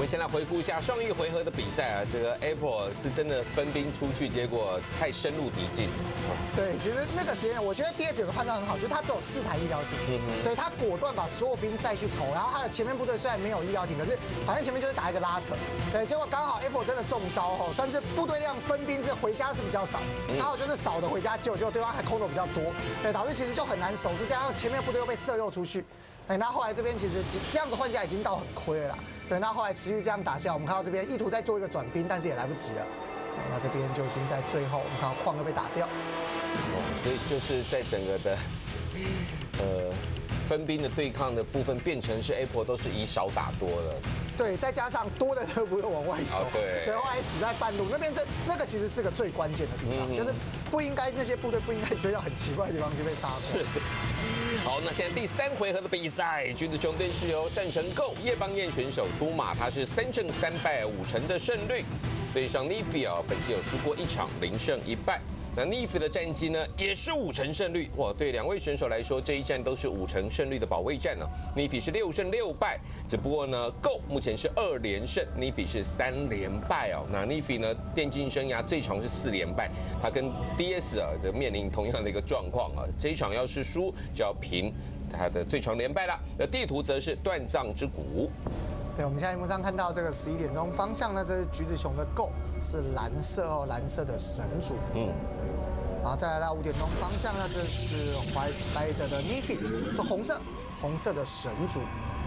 们先来回顾一下上一回合的比赛啊，这个 April 是真的分兵出去，结果太深入敌境。 对，其实那个时间，我觉得 DS 有个判断很好，就是他只有4台医疗艇，对他果断把所有兵再去投，然后他的前面部队虽然没有医疗艇，可是反正前面就是打一个拉扯，对，结果刚好 April 真的中招哦，算是部队量分兵是回家是比较少，刚好就是少的回家救，结果对方还空的比较多，对，导致其实就很难守住，加上前面部队又被射肉出去。哎，那后来这边其实这样子换下已经到很亏了啦。对，那后来持续这样打下，我们看到这边意图再做一个转兵，但是也来不及了。那这边就已经在最后，我们看到矿又被打掉。 所以就是在整个的分兵的对抗的部分，变成是 April 都是以少打多了。 对，再加上多的就不会往外走，对，后来死在半路。那个其实是个最关键的地方，就是不应该那些部队不应该追到很奇怪的地方去被杀掉。 好，那现在第3回合的比赛，橘子熊队是由战成 Go 叶邦彦选手出马，他是3胜3败5成的胜率，对上 Nify 哦，本季有输过1场0胜1败。那 Nify 的战绩呢，也是5成胜率，哇，对2位选手来说，这一战都是5成胜率的保卫战呢。Nify 是6胜6败，只不过呢 ，Go 目前是2连胜 ，Nify 是3连败哦。那 Nify 呢，电竞生涯最长是4连败，他跟 DS 啊，这面临同样的一个状况啊，这一场要是输就要平他的最长连败了。那地图则是断葬之谷。 对，我们现在荧幕上看到这个11点钟方向呢，这是橘子熊的 Go 是蓝色哦，蓝色的神主。然后再来到5点钟方向呢，这是 White Spider 的 Nify 是红色的神主。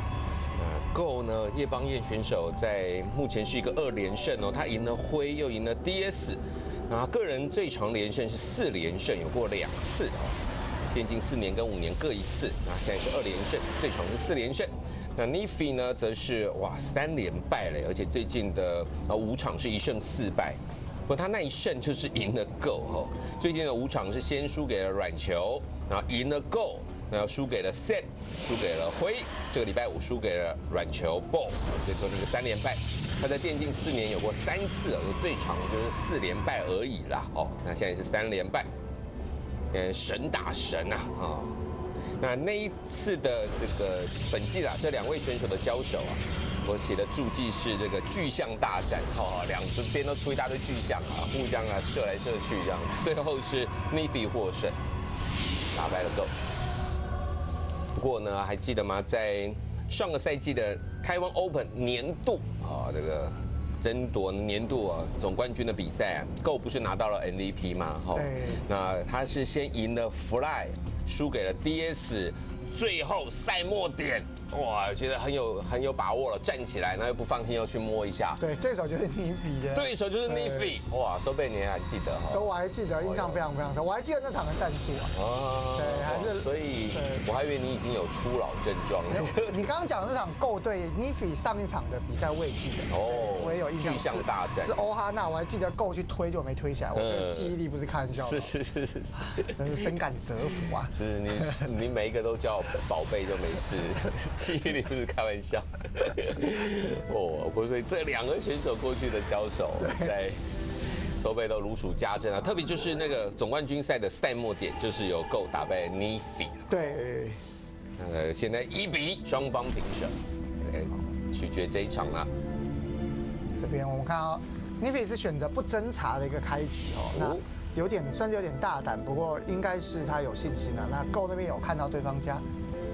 Go 呢，叶邦彦选手在目前是一个2连胜哦，他赢了辉，又赢了 DS， 那个人最长连胜是4连胜，有过2次哦，电竞4年跟5年各1次，那现在是2连胜，最长是4连胜。那 Nify 呢，则是3连败了，而且最近的5场是1胜4败。不过他那一胜就是赢了 Go 哦，最近的5场是先输给了软球，然后赢了 Go， 然后输给了 Set， 输给了辉，这个礼拜5输给了软球 Ball， 所以说这个3连败。他在电竞4年有过3次，最长就是4连败而已啦哦。那现在是3连败，神打神啊啊！那一次的这个本季啦，这2位选手的交手啊。我写的注记是这个巨象大战，两边都出一大堆巨象啊，互相射来射去这样，最后是 Nify 获胜，打败了 Go。不过呢，还记得吗？在上个赛季的台湾 Open 年度这个争夺年度总冠军的比赛Go 不是拿到了 MVP 吗？ 对。 那他是先赢了 Fly， 输给了 DS， 最后赛末点。哇，觉得很有把握了，站起来，那又不放心，又去摸一下。 对，对手就是 Nify 的。 对手就是 Nify， 哇，收贝你还记得哈？ 我还记得，印象非常深。我还记得那场的战术对，还是。 所以，我还以为你已经有初老症状了。 你刚刚讲的那场Go对 Nify上一场的比赛，我也记得。我也有印象。 巨象大战是欧哈娜，我还记得Go去推就没推起来，我这个记忆力不是开玩笑的。 是， 真是深感折服啊！ 是你每一个都叫宝贝就没事。记忆力不是开玩笑，所以这2个选手过去的交手，在收贝都如数家珍啊。特别就是那个总冠军赛的赛末点，就是由 Go 打败 Nify。 对， 现在1比1，双方平手，取决这一场了。 这边我们看到 Nify 是选择不侦查的一个开局哦，那算是有点大胆，不过应该是他有信心了。那 Go 那边有看到对方家。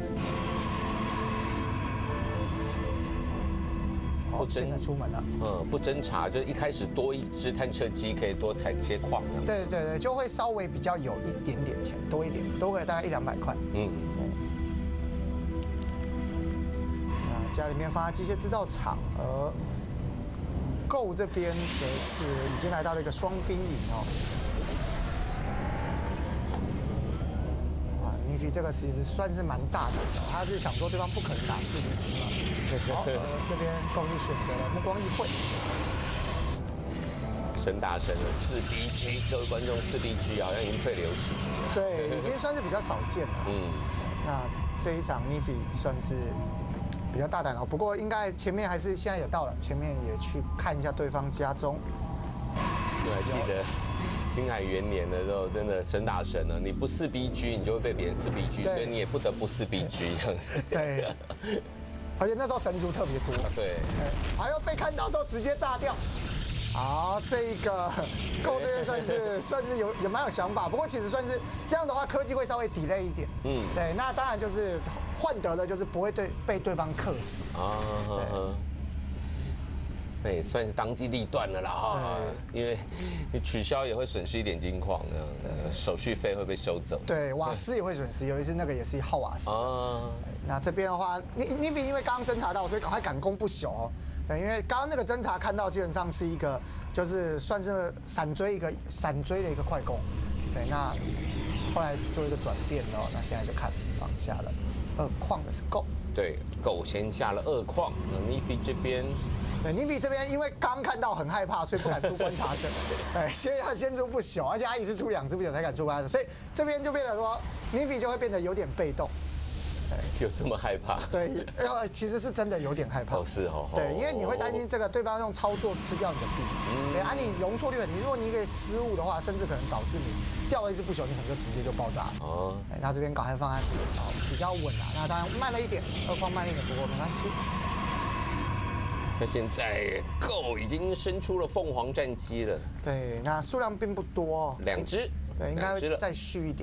现在出门了， 不侦查，就是一开始多一支探测机，可以多采一些矿。 对，就会稍微比较有一点点钱，多一点，多个大概100-200块。那家里面放在机械制造厂，而 Go 这边则是已经来到了一个双兵营哦。Nify 这个其实算是蛮大胆的，他是想说对方不可能打4比1嘛。好，这边Go是选择了目光议会， 神打神的4BG，各位观众4BG好像已经退流行了。 对，已经算是比较少见了。那这一场Nify算是比较大胆了，不过应该前面还是现在有到了，前面也去看一下对方家中。 我还记得星海元年的时候，真的神打神了，你不4BG，你就会被别人4BG，所以你也不得不4BG这样子。 对。 而且那时候神族特别多。 对， 还有被看到之后直接炸掉。好，这个Go这边算是也蛮有想法，不过其实算是这样的话，科技会稍微 delay 一点。对，那当然就是换得的就是不会被对方克死。 对，算是当机立断了啦哈，因为你取消也会损失一点金矿，手续费会被收走。 对，瓦斯也会损失，尤其是那个也是耗瓦斯。那这边的话，Navy因为刚刚侦查到，所以赶快赶工不朽哦。对，因为刚刚那个侦查看到，基本上是一个就是算是闪追的一个快攻。对，那后来做一个转变哦，那现在就看放下了2矿的是Go。 对，Go先下了2矿，那 Navy 这边。 对，Navy这边因为刚看到很害怕，所以不敢出观察者。对，先出不朽，而且他一次出2只不朽才敢出观察者，所以这边就变得说 Navy 就会变得有点被动。 有这么害怕？ 对，其实是真的有点害怕。 是哦。 对，因为你会担心这个对方用操作吃掉你的币。对，你容错率很低，如果你一个失误的话，甚至可能导致你掉了1只不朽，你可能就直接就爆炸了。那这边赶快放下去，比较稳啊。那当然慢了一点，2矿慢一点，不过没关系。 那现在 Go 已经生出了凤凰战机了。 对，那数量并不多 ，2只。 对，应该会再续一点。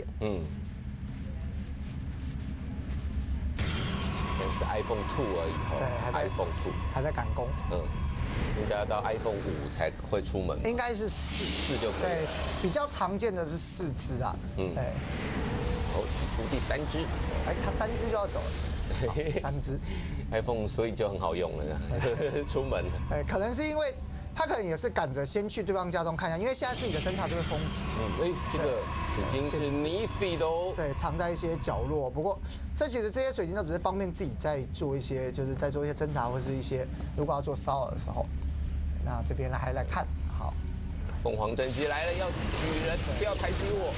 现在是 iPhone 2而已对 ，iPhone 2 还在赶工。 应该要到 iPhone 5才会出门。 应该是4 就可以。 对，比较常见的是4只啊。对。 好，出第3只。 它3只就要走了。3只。 iPhone 所以就很好用了，出门。 可能是因为他可能也是赶着先去对方家中看一下，因为现在自己的侦查是会封死。 这个水晶是 Navy 的哦。 对，藏在一些角落。不过这其实这些水晶都只是方便自己在做一些，就是在做一些侦查或是一些如果要做骚扰的时候。那这边还来看，好。 凤凰战机来了，要举人，不要抬举我。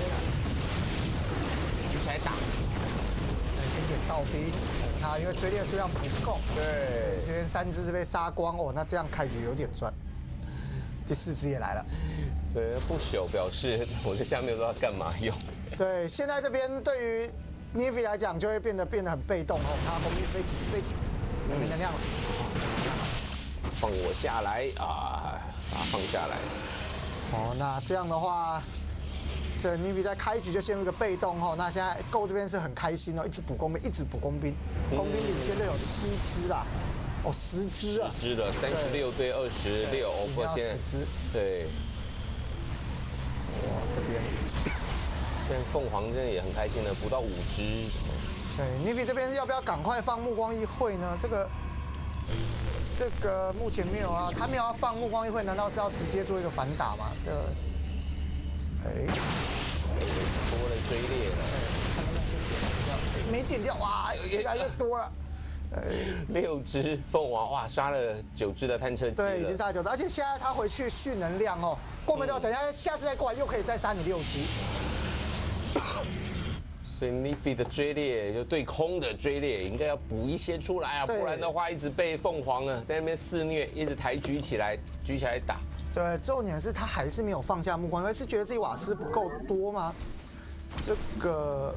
举起来打。 先点哨兵，因为追猎数量不够。 对。 这边3只是被杀光哦，那这样开局有点赚。第4只也来了。 对，不朽表示我在下面不知道干嘛用。 对，现在这边对于 Navy 来讲就会变得很被动哦，他攻击被举，没能量了。 放我下来啊，把它放下来。 那这样的话，这 Navy 在开局就陷入一个被动哦。那现在 Go 这边是很开心哦，一直补工兵，工兵领先队有7只啦。10只啊！ 10只了，36对26，不过现在 10只。 对。 这边。 现在凤凰真的也很开心的，补到5只。 对 ，Navy 这边要不要赶快放目光议会呢？这个目前没有啊，他没有要放目光议会，难道是要直接做一个反打吗？ 多了追猎了， 看能不能先点掉，没点掉，哇，越来越多了。 6只凤凰，哇，杀了9只的探测机。 对，已经杀了9只，而且现在他回去蓄能量哦，过没多久，等一下下次再过来又可以再杀你6只。 所以 Navy 的追猎就对空的追猎应该要补一些出来啊，不然的话一直被凤凰呢在那边肆虐，一直举起来打。 对，重点是他还是没有放下目光，因为是觉得自己瓦斯不够多吗？这个，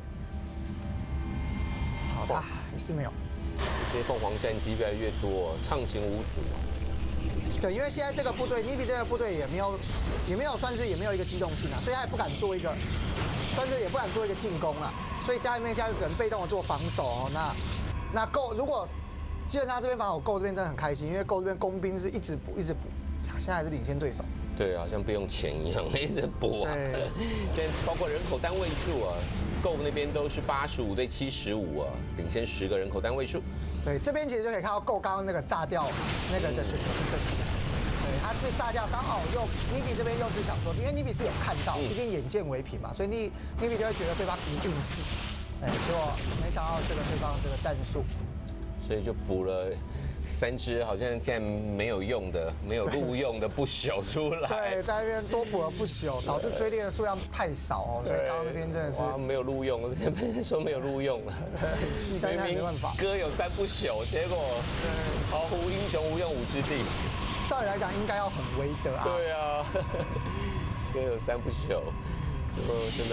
好，他还是没有。 这些凤凰战机越来越多，畅行无阻。 对，因为现在这个部队 ，Navy 这个部队也没有一个机动性啊，所以他也不敢做一个，算是也不敢做一个进攻了，所以家里面现在只能被动的做防守哦。那Go如果基本上这边防守Go这边真的很开心，因为Go这边工兵是一直补，现在还是领先对手。对， 好像不用钱一样，一直补啊。现在包括人口单位数啊。 Go 那边都是85对75啊，领先10个人口单位数。 对，这边其实就可以看到 Go 刚刚那个炸掉那个的选择是正确的。对，他是炸掉，刚好又 Navy 这边又是想说，因为 Navy 是有看到，毕竟眼见为凭嘛，所以Navy 就会觉得对方一定是。结果没想到这个对方这个战术， 所以就补了3只，好像现在没有用的、没有录用的不朽出来。对， 在那边多补了不朽，导致追猎的数量太少哦，所以刚刚那边真的是没有录用，这边说没有录用了， 很气，但是没办法。 哥有3不朽，结果毫无英雄无用武之地。 照理来讲应该要很威德啊。 对啊，哥有3不朽，真的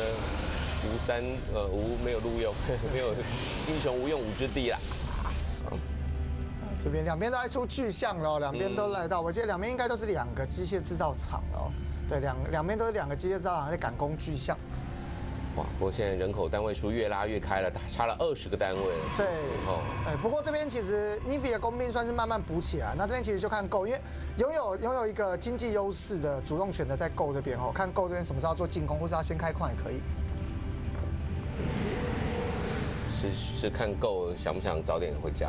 无没有录用，没有英雄无用武之地啦。 这边两边都在出巨象了，两边都来到，我记得两边应该都是2个机械制造厂了。对，两边都是2个机械制造厂在赶工巨象。 哇，不过现在人口单位数越拉越开了，差了20个单位了。 对，不过这边其实 Nifty 的工兵算是慢慢补起来，那这边其实就看 Go， 因为拥有一个经济优势的主动权的在 Go 这边哦，看 Go 这边什么时候要做进攻，或是要先开矿也可以。 是看够想不想早点回家？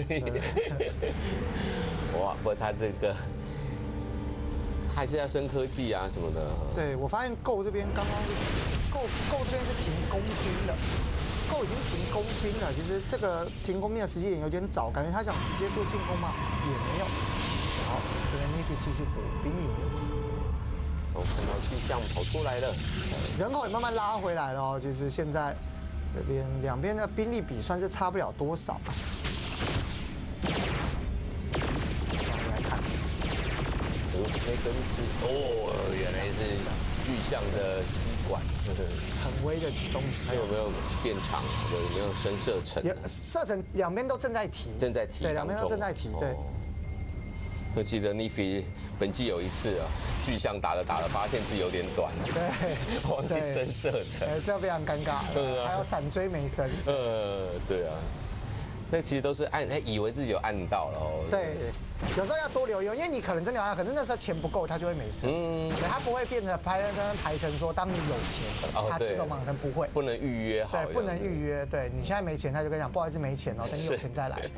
哇，不过他这个还是要升科技啊什么的。 对，我发现 Go 这边刚刚 Go 这边是停工兵的 ，Go 已经停工兵了。其实这个停工兵的时间点有点早，感觉他想直接做进攻吗？也没有。好，这边 Nifty 继续补兵营。 我看到巨象跑出来了， 人口也慢慢拉回来了哦。其实现在。这边两边的兵力比算是差不了多少啊。我们来看， 那根是原来是巨象的吸管， 很微的东西。 它有没有电场？有没有深射程？ 射程两边都正在提，对，两边都正在提，对。 我记得 Nifty 本季有一次啊，巨象打着发现自己有点短， 对， 往内深射程， 这非常尴尬，还有闪追没升， 对啊，那其实都是以为自己有按到了哦， 对，有时候要多留意，因为你可能真的可是那时候钱不够，它就会没升，对，它不会变成排成说，当你有钱，它自动马上不会， 不能预约好， 对，不能预约，对你现在没钱，他就跟你讲，不好意思没钱哦，等你有钱再来。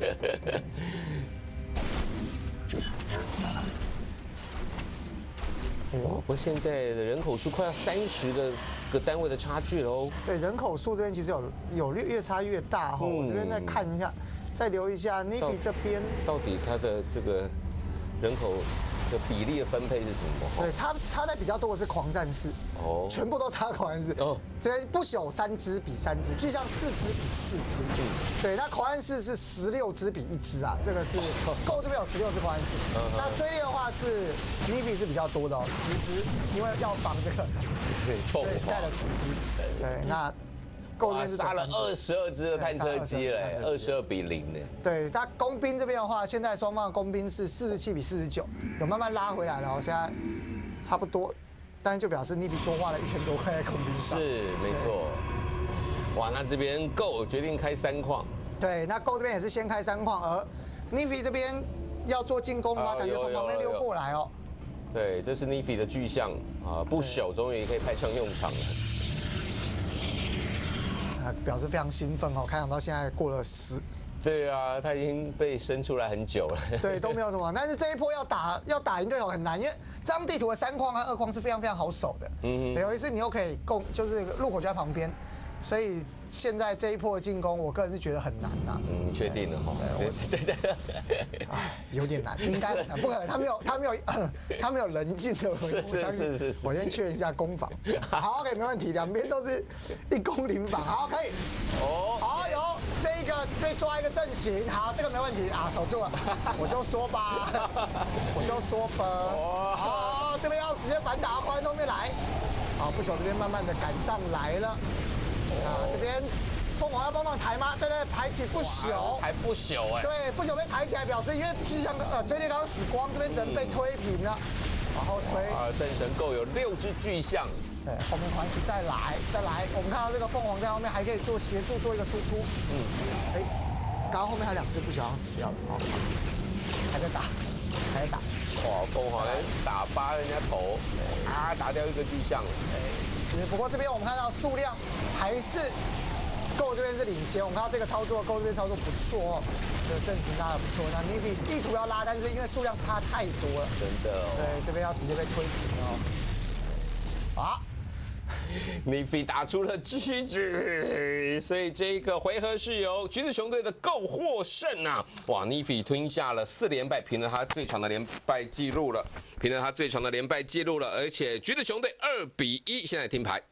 不过现在的人口数快要30个单位的差距喽。 对，人口数这边其实有越差越大哈。我这边再看一下，再留一下 Nifty 这边到底它的这个人口的比例的分配是什么？ 对，差在比较多的是狂战士，全部都差狂战士。这边不朽3只比3只，巨象4只比4只。对，那狂战士是16只比1只啊，这个是 Go 这边有16只狂战士。那追猎的话是 Nifty 是比较多的10只，因为要防这个，所以带了10只。对，那。 哇，杀了22只的探测机嘞，22比0呢。 对，那工兵这边的话，现在双方的工兵是47比49，有慢慢拉回来了，现在差不多，但是就表示 Nifty 多花了1000多块在工兵上。 是，没错。哇，那这边 Go 决定开3矿。 对，那 Go 这边也是先开3矿，而 Nifty 这边要做进攻的话，感觉从旁边溜过来哦。 对，这是 Nifty 的巨象啊，不朽终于可以派上用场了。 表示非常兴奋哦，看到现在过了对啊，他已经被生出来很久了。 对，都没有什么，但是这一波要打赢对手很难，因为这张地图的3矿和2矿是非常好守的。有一次你又可以就是路口就在旁边，所以现在这一波的进攻，我个人是觉得很难呐。 你确定了哈？对。 有点难，应该不可能，他没有人进的，我相信。是。我先确认一下攻防。好 ，OK， 没问题，两边都是1攻0防，好，可以。好，有这个被抓一个阵型，好，这个没问题啊，守住了。我就说吧。好，这边要直接反打到关中面来。好，不朽这边慢慢的赶上来了。这边凤凰要帮忙抬吗？对，抬起不朽， 抬不朽哎。 对，不朽被抬起来，表示因为巨象追猎刚刚死光，这边人被推平了，往后推。 战神 Go 有6只巨象。 对，后面环子再来，我们看到这个凤凰在后面还可以协助做一个输出。刚刚后面还2只不朽要死掉了，还在打。 哇，凤凰打扒人家头，打掉1个巨象。 只不过这边我们看到数量还是 Go 这边是领先，我们看到这个操作 Go 这边操作不错哦，这个阵型拉得不错。那 Nifty 意图要拉，但是因为数量差太多了， 真的。 对，这边要直接被推平哦。 Nifty 打出了橘子，所以这个回合是由橘子熊队的 Go 获胜啊！哇 ，Nifty 吞下了4连败，平了他最长的连败记录了，而且橘子熊队2比1，现在听牌。